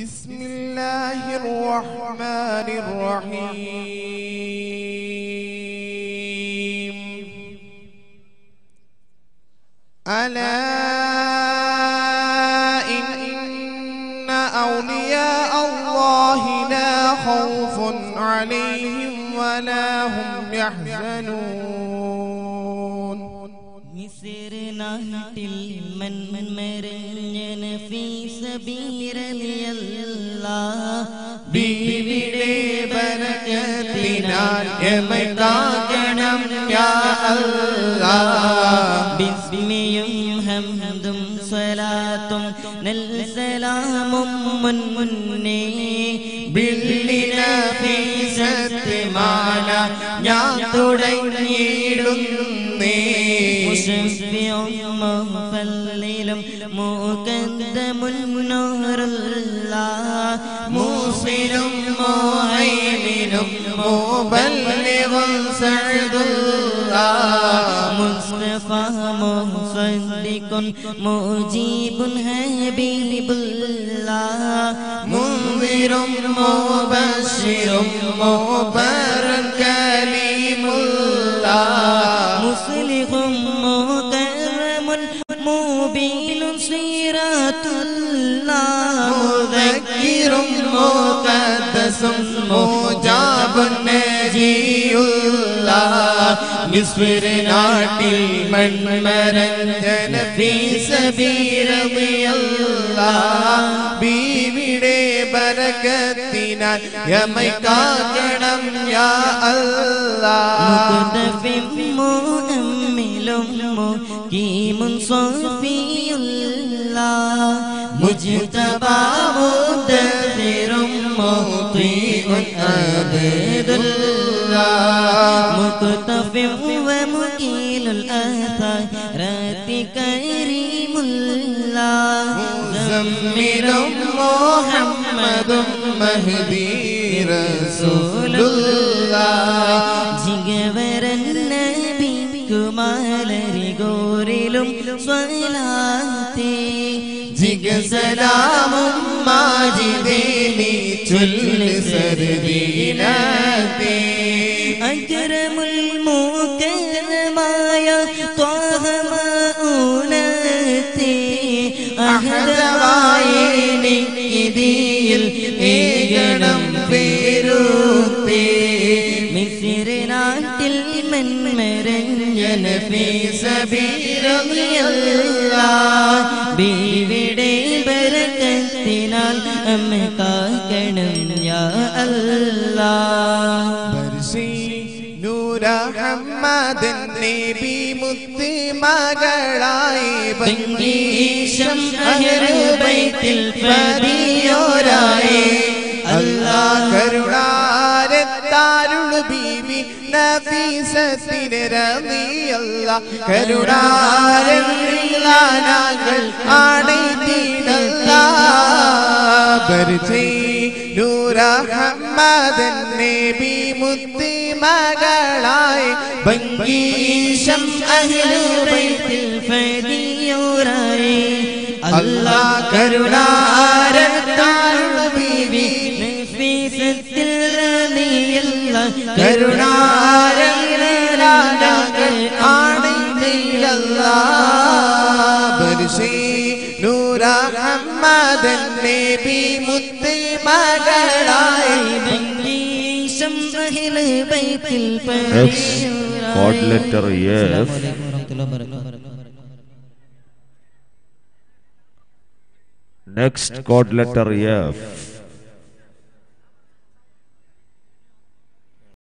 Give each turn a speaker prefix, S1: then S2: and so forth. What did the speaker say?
S1: بسم الله الرحمن الرحيم ألا إن أولياء الله لا خوف عليهم ولا هم يحزنون
S2: مصر നാട്ടിൽ മൻമരഞ്ഞന ഫീ സബീലില്ലാഹ് ബീവിയുടെ ബറകത്തിനാൽ എമകാകണം യാ അല്ലാഹ് ബിസ്മിയും ഹംദും സ്വലാത്തും നൽ സലാമും മുന്നേ ബില്ലിന ഫീ സത്യമാല ഞാൻ തുടങ്ങിയിടുന്നേ മുഫല്ലിലും മുഖദ്ദമുൻ നൂറുല്ലാഹ് മൂസിലും മുഹൈമിനും മുബല്ലിഗുൻ സഅദുല്ലാഹ് മുസ്തഫ മുസദ്ദിഖുൻ മുജീബുൻ ഹബീബുല്ലാഹ് മുൻദിറും മുബശ്ശിറും മുബറക് കലീമുല്ലാഹ് മുസ്ലിഹും മുകറമുൻ മുബീൻ സിറാത്തുല്ലാഹ് മുദക്കിറും മുഖദ്ദസും മുജാബുൻ നജിയുല്ലാഹ് മിസ്ർ നാട്ടിൽ മൻമരഞ്ജന ഫീ സബീലില്ലാഹ് ബീവിയുടെ ബറകത്തിനാൽ യമൈകാകണം യാ അല്ലാഹ് മുഖദ്ദഫിം മുഅമ്മിലും മുകീമുൻ സഫിയുല്ലാഹ് മുജ്തബാ മുദസ്സിറും മുതീഉൻ അബ്ദുല്ലാഹ് മുഖ്തഫിം വമുകീലുൽ ആഥാറാത്തി കരീമുല്ലാഹ് മുസമ്മിലും മുഹമ്മദും മഹ്ദി റസൂലുള്ളാഹ് ജിഗവരൻ നബിക്കുമാലരി ഗോരിലും സ്വലാത്തേ ജിഗ സലാമും മാജിദേനി ചൊല്ലി സർദീനത്തേ അക്രമുൽ മുകരമായ ത്വാഹ മഊനത്തേ അഹദവായിനി ഇതിൽ ഏകണം പേരുത്തേ മിസ്ർ നാട്ടിൽ മൻമരഞ്ജന ഫീ സബീലില്ലാഹ് ബീവിയുടെ ബറകത്തിനാൽ നമ്മെ കാക്കണം യാ അല്ലാഹ്
S1: ബർസി നൂറ ഹമ്മദൻ നബി മുത്ത് മകളായി
S2: ബംഗീശം അഹ്ലു ബൈത്തിൽ ഫദിയോരായി
S1: അല്ലാഹ് കരുണാരത്താരുൾ ബീവി നഫീസത്തിനെ റളിയല്ലാഹ് കരുണാരങ്ങൾ ആണൈതിടല്ലാഹ് ബർസി നൂറ ഹമ്മദൻ നബി മുത്ത് മകളായി
S2: ബംഗീശം അഹ്ലു ബൈത്തിൽ ഫദിയോരായി അല്ലാഹ് കരുണാരത്താരുൾ ബീവി നഫീസത്തിൽ റളിയല്ലാഹ് കരുണാരങ്ങൾ
S1: ആണൈതിടല്ലാഹ് ബർസി നൂറ ഹമ്മദൻ നബി മുത്ത് മകളായി
S2: ബംഗീശം അഹ്ലു ബൈത്തിൽ ഫദിയോരായി
S3: Code letter F. Next code letter F.